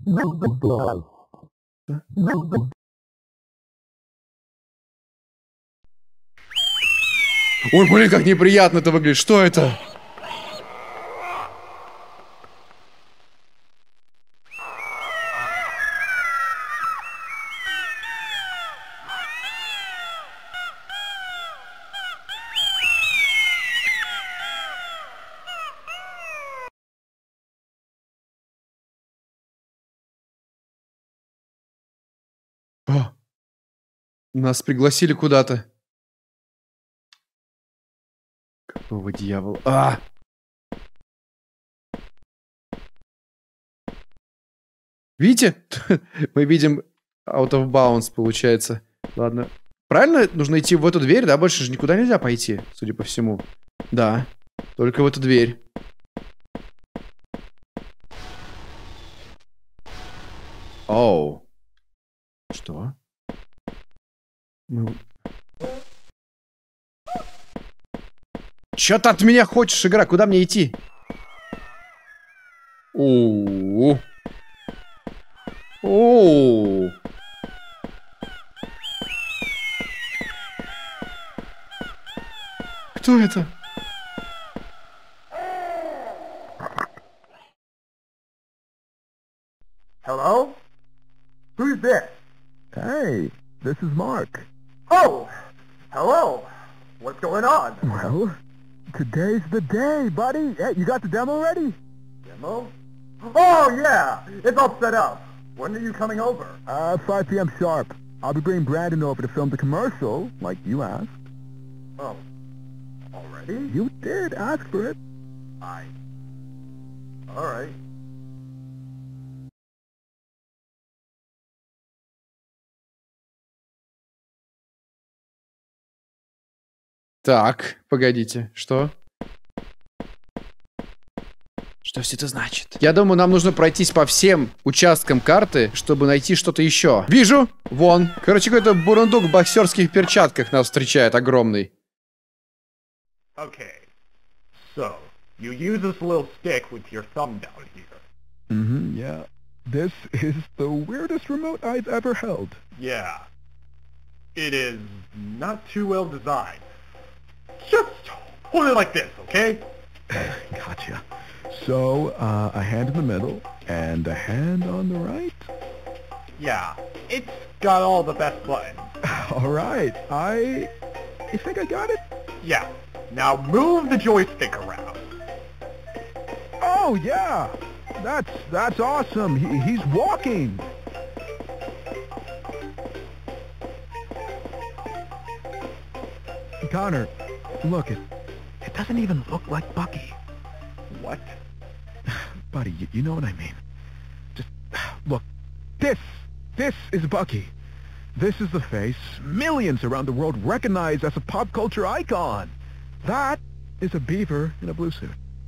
[SPEAKER 5] Ой, блин, как неприятно это выглядит. Что это? О, нас пригласили куда-то. Какого дьявола? А! Видите? Мы видим out of bounds, получается. Ладно. Правильно нужно идти в эту дверь, да? Больше же никуда нельзя пойти, судя по всему. Да. Только в эту дверь. Оу. Что? Чё ты от меня хочешь, игра? Куда мне идти? Оу. Оу. Кто это?
[SPEAKER 3] Hello? Who's this?
[SPEAKER 6] Hey, this is Mark.
[SPEAKER 3] Oh! Hello! What's going on?
[SPEAKER 6] Well, today's the day, buddy. Hey, you got the demo ready?
[SPEAKER 3] Demo? Oh, yeah! It's all set up. When are you coming over?
[SPEAKER 6] 5 p.m. sharp. I'll be bringing Brandon over to film the commercial, like you asked.
[SPEAKER 3] Oh. Already?
[SPEAKER 6] You did ask for it.
[SPEAKER 3] Alright.
[SPEAKER 5] Так, погодите, что? Что все это значит? Я думаю, нам нужно пройтись по всем участкам карты, чтобы найти что-то еще. Вижу! Вон. Короче, какой-то бурундук в боксерских перчатках нас встречает, огромный.
[SPEAKER 3] Okay. So, you use this little stick with your thumb down here.
[SPEAKER 6] Mm-hmm, yeah. This is the weirdest remote I've ever held.
[SPEAKER 3] Yeah. It is not too well designed. Just hold it like this, okay?
[SPEAKER 6] Gotcha. So, a hand in the middle, and a hand on the right?
[SPEAKER 3] Yeah. It's got all the best buttons.
[SPEAKER 6] Alright, you think I got it?
[SPEAKER 3] Yeah. Now move the joystick around.
[SPEAKER 6] Oh, yeah! That's awesome! He's walking! Connor, look, it doesn't even look like Bucky.
[SPEAKER 3] What?
[SPEAKER 6] Buddy, you know what I mean. Just, look, this is Bucky. This is the face millions around the world recognize as a pop culture icon. That is a beaver in a blue suit.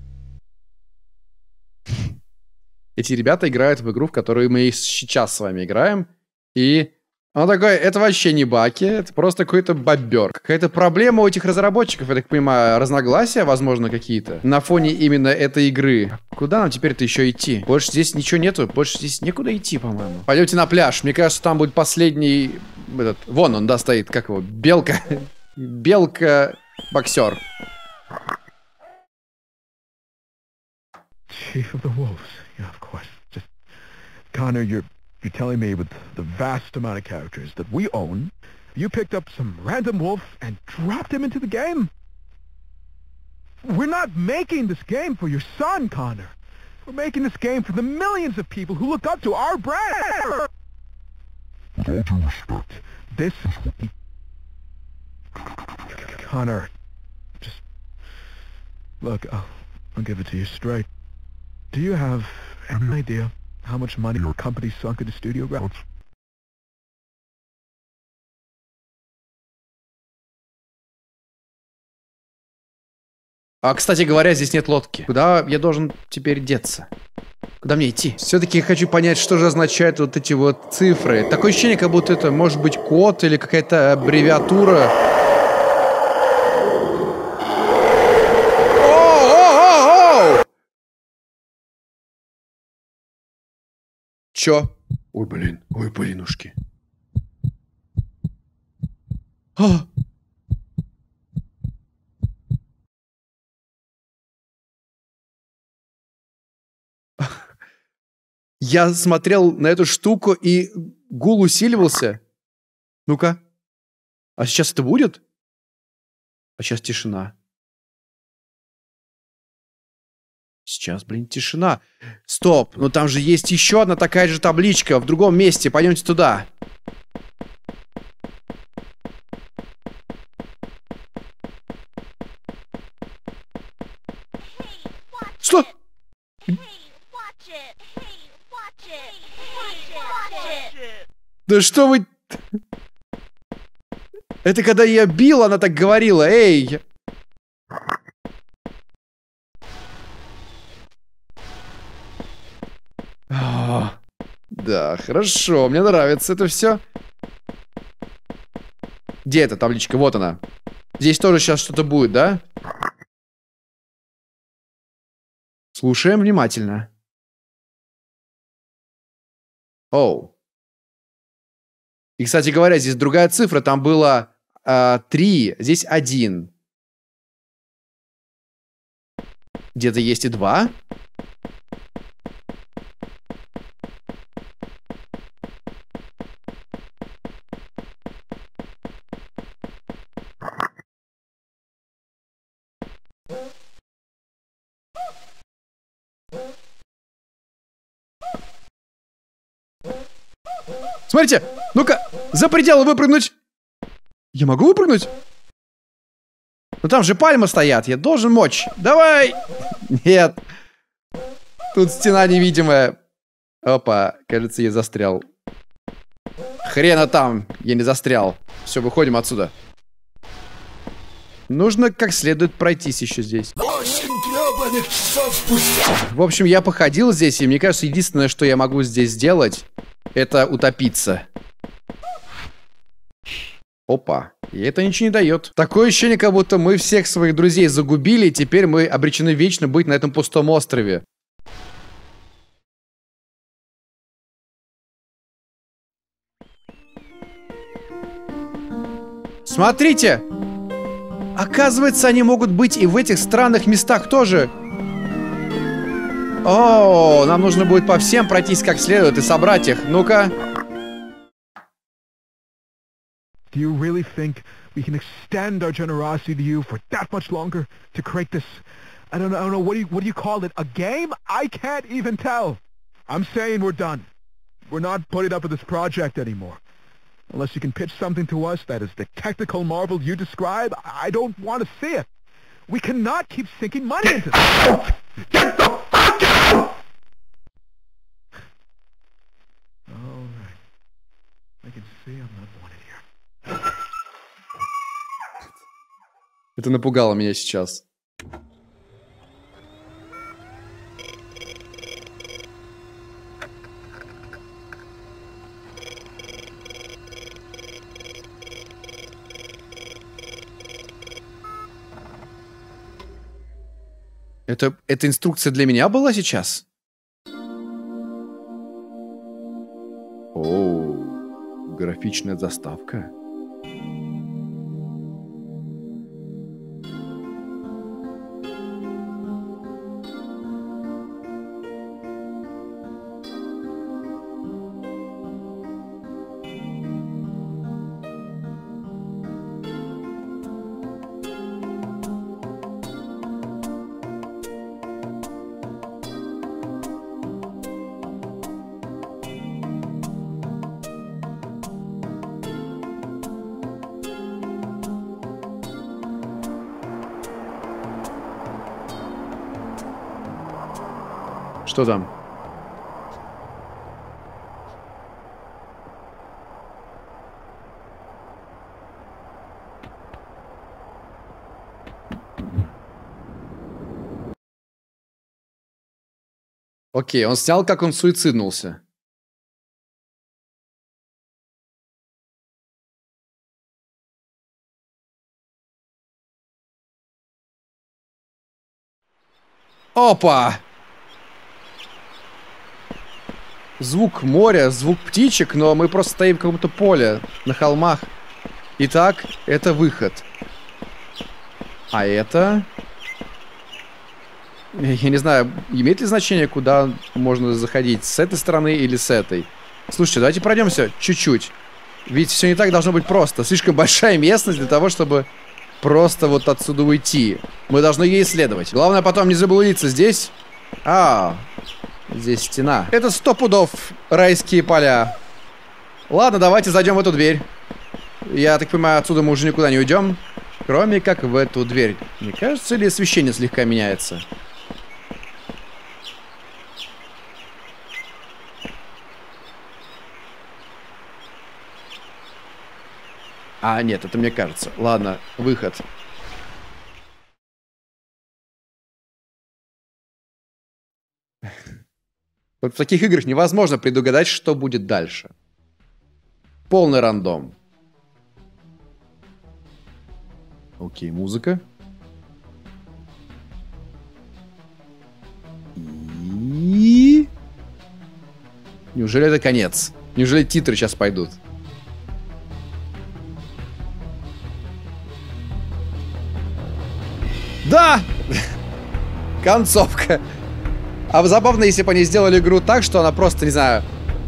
[SPEAKER 5] Эти ребята играют в игру, в которую мы сейчас с вами играем. И он такой, это вообще не Баки, это просто какой-то бобер. Какая-то проблема у этих разработчиков, я так понимаю, разногласия, возможно, какие-то. На фоне именно этой игры. Куда нам теперь-то еще идти? Больше здесь ничего нету, больше здесь некуда идти, по-моему. Пойдемте на пляж, мне кажется, там будет последний... Вон он, да, стоит, как его, белка. Белка-боксер.
[SPEAKER 6] Chief of the Wolves. Yeah, of course. Just, Connor, you're telling me with the vast amount of characters that we own, you picked up some random wolf and dropped him into the game? We're not making this game for your son, Connor. We're making this game for the millions of people who look up to our brand. With all due respect, this is... Connor, just... Look, I'll give it to you straight. Do you have any idea how much money your company sunk into studio grounds?
[SPEAKER 5] А, кстати говоря, здесь нет лодки. Куда я должен теперь деться? Куда мне идти? Все-таки хочу понять, что же означают вот эти вот цифры. Такое ощущение, как будто это может быть код или какая-то аббревиатура. О-о-о-о! Чё? Ой, блинушки. А! Я смотрел на эту штуку, и гул усиливался. Ну-ка. А сейчас это будет? А сейчас тишина. Сейчас, блин, тишина. Стоп, ну там же есть еще одна такая же табличка в другом месте. Пойдемте туда. Что? Да что вы... Это когда я бил, она так говорила. Эй! Да, хорошо, мне нравится это все. Где эта табличка? Вот она. Здесь тоже сейчас что-то будет, да? Слушаем внимательно. Оу. И, кстати говоря, здесь другая цифра. Там было 3, здесь 1. Где-то есть и 2. Смотрите, ну-ка, за пределы выпрыгнуть. Я могу выпрыгнуть? Ну там же пальмы стоят, я должен мочь. Давай! Нет. Тут стена невидимая. Опа, кажется, я застрял. Хрена там, я не застрял. Все, выходим отсюда. Нужно как следует пройтись еще здесь.
[SPEAKER 7] 8 грёбаных часов спустя.
[SPEAKER 5] В общем, я походил здесь, и мне кажется, единственное, что я могу здесь сделать, это утопиться. Опа. И это ничего не дает. Такое ощущение, как будто мы всех своих друзей загубили, и теперь мы обречены вечно быть на этом пустом острове. Смотрите! Оказывается, они могут быть и в этих странных местах тоже. О, нам нужно будет по всем пройтись как следует и собрать их. Ну-ка.
[SPEAKER 6] Do you really think we can extend our generosity to you for that much longer to create this? I don't know. What do you call it? A game? I can't even tell. I'm saying we're done. We're not putting up with this project anymore. Unless you can pitch something to us that is the technical marvel you describe, I don't want to see it. We cannot keep sinking money into this.
[SPEAKER 7] Get the fuck out!
[SPEAKER 6] All right. I can see I'm not wanted here.
[SPEAKER 5] Это напугало меня сейчас. Это инструкция для меня была сейчас? О, графичная заставка. Что там? Окей, он снял, как он суициднулся. Опа! Звук моря, звук птичек, но мы просто стоим в каком-то поле, на холмах. Итак, это выход. А это... Я не знаю, имеет ли значение, куда можно заходить, с этой стороны или с этой? Слушайте, давайте пройдемся чуть-чуть. Ведь все не так должно быть просто. Слишком большая местность для того, чтобы просто вот отсюда уйти. Мы должны ей исследовать. Главное потом не заблудиться здесь. Здесь стена. Это 100 пудов райские поля. Ладно, давайте зайдем в эту дверь. Я так понимаю, отсюда мы уже никуда не уйдем. Кроме как в эту дверь. Не кажется ли освещение слегка меняется? А, нет, это мне кажется. Ладно, выход. Вот в таких играх невозможно предугадать, что будет дальше. Полный рандом. Окей, музыка. И... Неужели это конец? Неужели титры сейчас пойдут? Да! Концовка. А забавно, если бы они сделали игру так, что она просто, не знаю...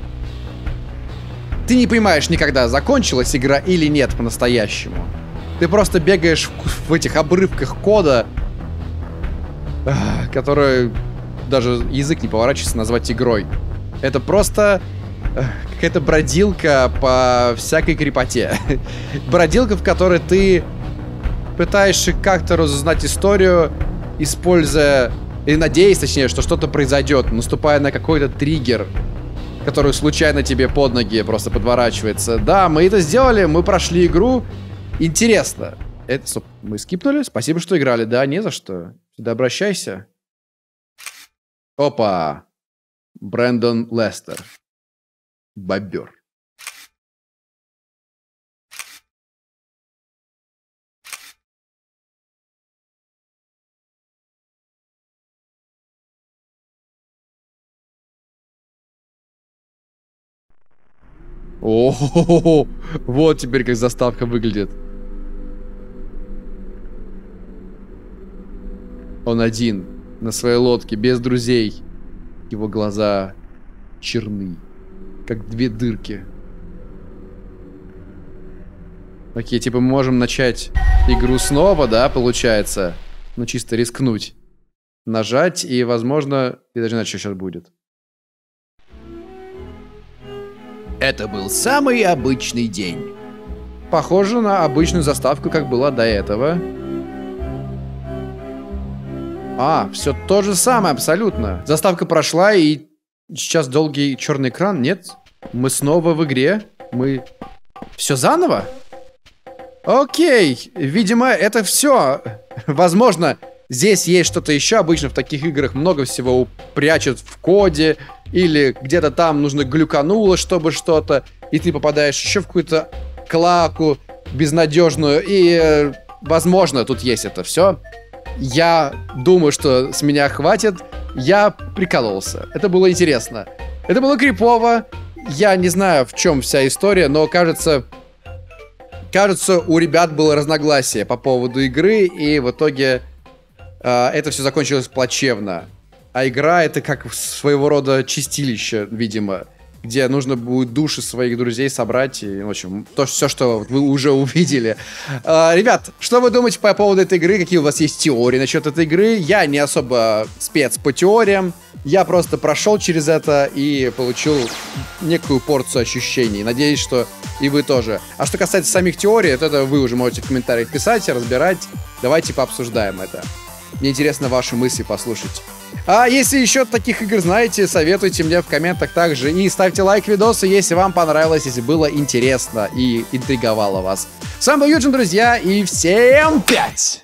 [SPEAKER 5] Ты не понимаешь никогда, закончилась игра или нет по-настоящему. Ты просто бегаешь в этих обрывках кода, которые даже язык не поворачивается назвать игрой. Это просто какая-то бродилка по всякой крепоте. Бродилка, в которой ты пытаешься как-то разузнать историю, используя, или надеясь, точнее, что что-то произойдет, наступая на какой-то триггер, который случайно тебе под ноги просто подворачивается. Да, мы это сделали, мы прошли игру. Интересно. Это, стоп, мы скипнули? Спасибо, что играли. Да, не за что. Сюда обращайся. Опа. Брэндон Лестер. Бобер. О-хо-хо-хо. Вот теперь как заставка выглядит. Он один, на своей лодке, без друзей. Его глаза черны, как две дырки. Окей, типа мы можем начать игру снова, да, получается? Ну, чисто рискнуть. Нажать, и, возможно... Я даже не знаю, что сейчас будет.
[SPEAKER 1] Это был самый обычный день.
[SPEAKER 5] Похоже на обычную заставку, как была до этого. Все то же самое, абсолютно. Заставка прошла, и сейчас долгий черный экран. Нет, мы снова в игре. Мы... Все заново? Окей, видимо, это все. Возможно, здесь есть что-то еще. Обычно в таких играх много всего прячут в коде. Или где-то там нужно глюкануло, чтобы что-то. И ты попадаешь еще в какую-то клаку безнадежную. И, возможно, тут есть это все. Я думаю, что с меня хватит. Я прикололся. Это было интересно. Это было крипово. Я не знаю, в чем вся история, но кажется, у ребят было разногласие по поводу игры, и в итоге это все закончилось плачевно. А игра — это как своего рода чистилище, видимо, где нужно будет души своих друзей собрать. И, в общем, все, что вы уже увидели. Ребят, что вы думаете по поводу этой игры? Какие у вас есть теории насчет этой игры? Я не особо спец по теориям. Я просто прошел через это и получил некую порцию ощущений. Надеюсь, что и вы тоже. А что касается самих теорий, это вы уже можете в комментариях писать, разбирать. Давайте пообсуждаем это. Мне интересно ваши мысли послушать. А если еще таких игр знаете, советуйте мне в комментах также. И ставьте лайк видосу, если вам понравилось, если было интересно и интриговало вас. С вами был Юджин, друзья, и всем 5!